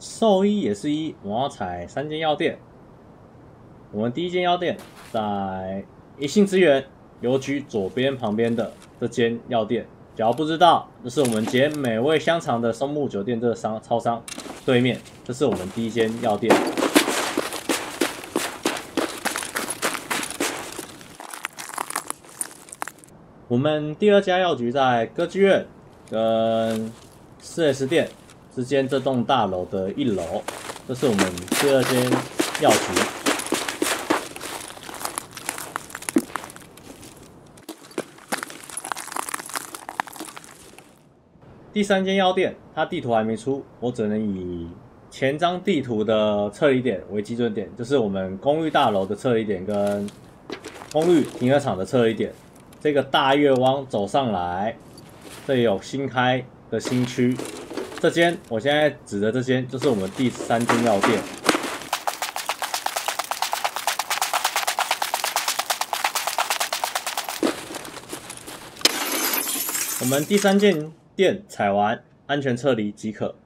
兽医也是一，我要踩3间药店。我们第一间药店在一信资源邮局左边旁边的这间药店，只要不知道，这是我们结美味香肠的松木酒店这个超商对面，这是我们第一间药店。我们第二家药局在歌剧院跟4S 店之间这栋大楼的1楼，这是我们第二间药局。第3间药店，它地图还没出，我只能以前张地图的撤离点为基准点，就是我们公寓大楼的撤离点跟公寓停车场的撤离点。这个大月湾走上来，这里有新开的新区。这间我现在指的这间就是我们第3间药店。我们第3间店踩完，安全撤离即可。